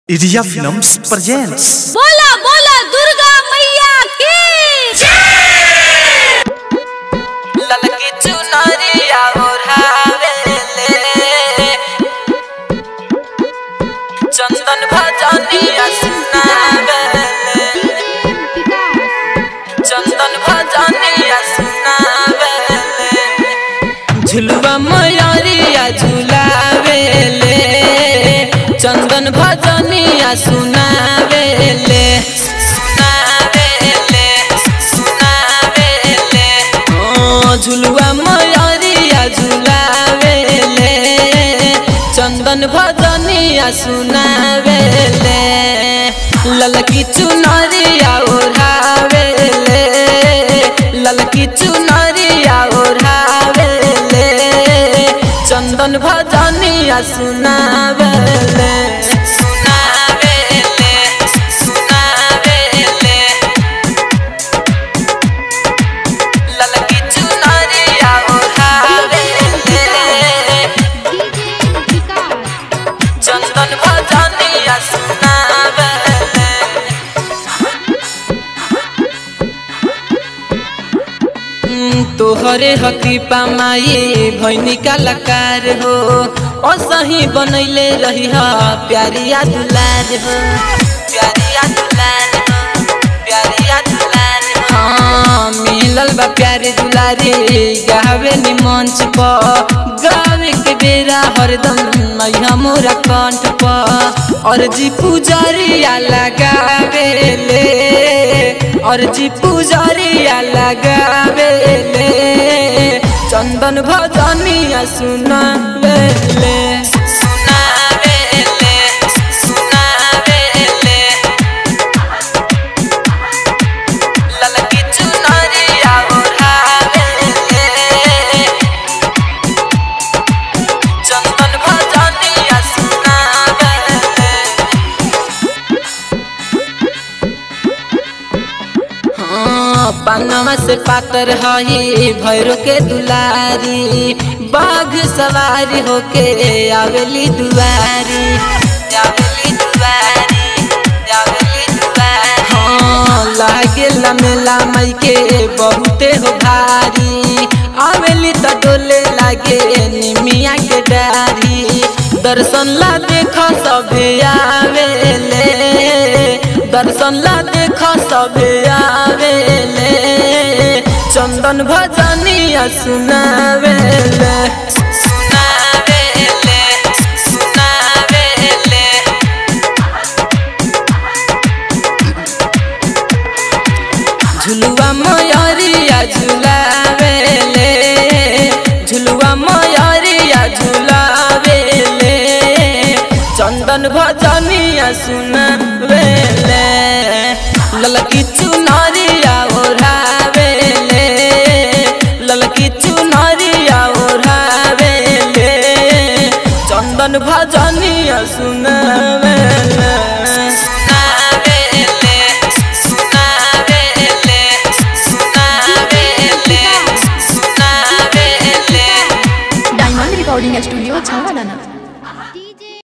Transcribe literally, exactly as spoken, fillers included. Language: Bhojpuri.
India films presents. बोला बोला दुर्गा मैया की जय। ललकी चुनरिया ओढ़ावेले चंदन भजनिया सुनावेले चंदन भजनिया सुनावेले झुलवा मयूरिया झुलावेले चंदन भजनिया सुनावेले सुनावेले सुनावेले ओ झुलवा मयूरिया झुलावेले चंदन भजनिया सुनावेले ललकी चुनरिया ओढ़ावेले ललकी चुनरिया ओढ़ावेले चंदन भजनिया सुनावेले सुनावेले सुनावेले ललकी चुनरिया ओढ़ावेले चंदन भजनिया सुनावेले तोहरे हकीपा माई भैनी कलाकार हो ओ सही बनैले रही हा प्यारिया दुलार हो प्यारिया दुलार हो प्यारिया दुलार हो हाँ मिलल बा प्यारे दुलारे गावे नि मंच पर गावे के बेरा हरदम मैया मोरा कंठ पर और जी पुजारिया लगावेले और जी पुजारिया लगावेले चंदन भजनिया सुनावेले सुनावेले सुनावेले ललकी चुनरिया ओढ़ावेले चंदन भजनिया सुनावेले पन्नमा से पातर हई भैरो के दुलारी बाघ सवारी होके आवेली दुआरी आवेली दुआरी आवेली दुआरी हाँ लागेला मेला मई के बहुते हो भारी आवेली त डोले लागे निमिया के डारी दर्शन ला देखो सभे आवेले दर्शन ला देखो सभे आवेले चंदन भजनिया सुनावेले सुनावेले सुनावेले झुलवा मयूरिया झुलावेले झुलवा मयूरिया झुलावेले चंदन भजनिया सुनावेले ललकी